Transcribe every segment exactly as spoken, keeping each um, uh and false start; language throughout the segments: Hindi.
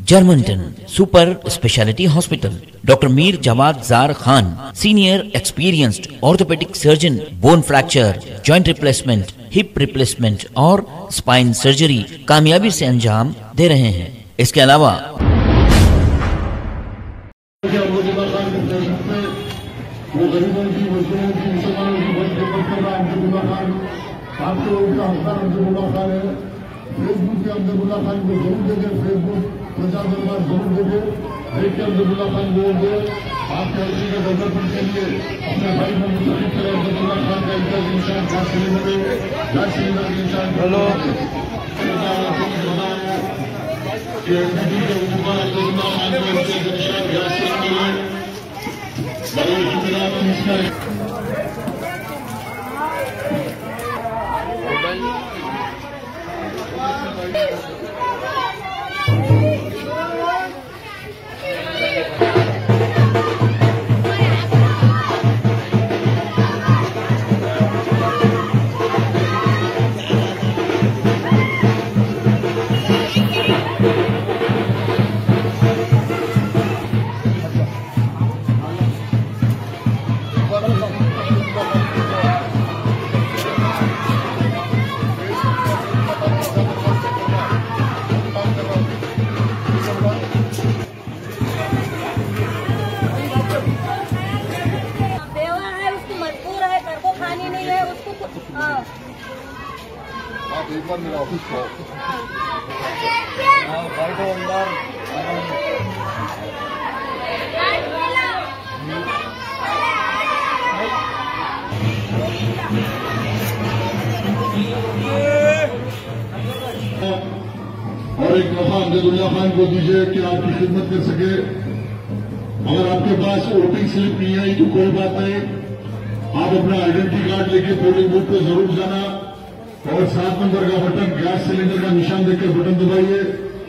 Germanton super speciality hospital, doctor Mir Jawad Zar Khan, senior experienced orthopaedic surgeon, bone fracture, joint replacement, hip replacement और स्पाइन सर्जरी कामयाबी से अंजाम दे रहे हैं। इसके अलावा वो गरीबों की, मजदूरों की, मुसलमानों की बहुत खिदमत कर रहा है अब्दुल्ला खान। आपको उनका हकदार अब्दुल्ला खान है। फेसबुक पे अब्दुल्ला खान को जरूर देखें, फेसबुक प्रचार दरबार जरूर देखें, देख के अब्दुल्ला खान बोल दे। आपके हल्की का डेवलपमेंट के लिए अपने भाई को मुतफिक करें। अब्दुल्ला खान का इनका निशान गैस सिलेंडर गैस सिलेंडर के निशान हेलो आप एक बार मेरा ऑफिस को और एक मौका अब्दुल्ला खान को दीजिए कि आपकी खिदमत कर सके। अगर आपके पास वोटिंग स्लिप नहीं आई तो कोई बात नहीं, आप अपना आइडेंटिटी कार्ड लेके पोलिंग बूथ पे जरूर जाना और सात नंबर का बटन गैस सिलेंडर का निशान देकर बटन दबाइए।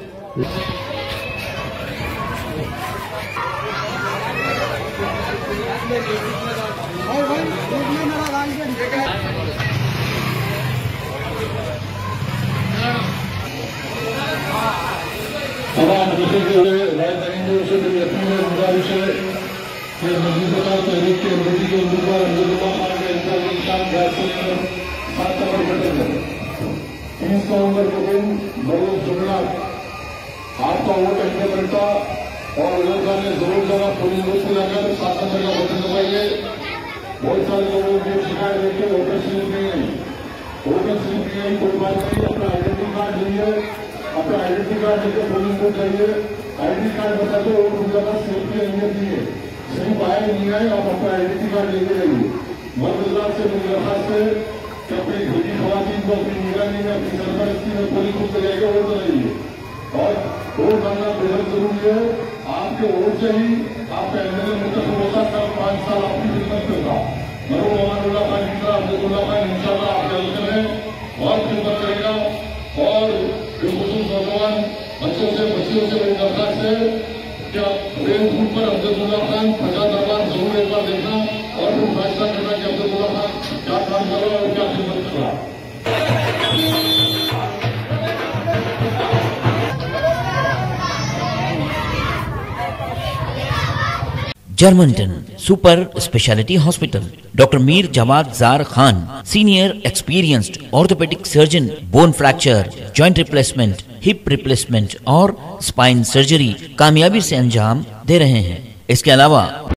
तमाम रखेंगे हुए राय करेंगे उसे मेरी अपील है, गुजारिश है कि मौजूदा तहरीक की अनुमति के उम्मीदवार अब्दुल्ला खान का इनका निशान गैस सिलेंडर सात नंबर बटन है। तीन सौ नंबर बटन बड़े जुमला आपका वोट अहम बनता और लोगों ने जरूर जरा पोलिंग बूथ में जाकर सात नंबर का बटन दबाइए। बहुत सारे लोगों की शिकायत है कि वोटर स्लिप नहीं आई, वोटर स्लिप नहीं आई कोई बात नहीं, अपना आइडेंटिटी कार्ड लीजिए, अपना आइडेंटिटी कार्ड लेकर पोलिंग बूथ जाइए। आइडेंटिटी कार्ड बता दो वोट ज्यादा स्लिप की अहमियत नहीं है, स्लिप आए नहीं आए आप अपना आइडेंटिटी कार्ड लेके जाइए। मर्द से मेरी दरखास्त है कि अपनी घर की खवातीन को अपनी निगरानी में, अपनी सरपरस्ती में पोलिंग बूथ लगाएगा वोट बनाइए और वोट डालना बेहद जरूरी है। आपके वोट से ही आपका एमएलए मुंतखब होता कल पांच साल आपकी खिदमत करता। मरूम अमानुल्लाह खान की तरह अब्दुल्ला खान इंशाल्लाह आपके हल्के में और खिदमत करेगा। और बिलखुसूस नौजवान बच्चों से बच्चियों से मेरी दरखास्त है कि आप फेसबुक पर अब्दुल्ला खान प्रजा दरबार जरूर एक बार देखना और फिर फैसला करना कि अब्दुल्ला खान क्या काम कर रहा है और क्या खिदमत कर रहा है। Germanten super speciality hospital, doctor Mir Jawad Zar Khan, senior experienced orthopaedic surgeon, bone fracture, joint replacement, hip replacement और स्पाइन सर्जरी कामयाबी से अंजाम दे रहे हैं। इसके अलावा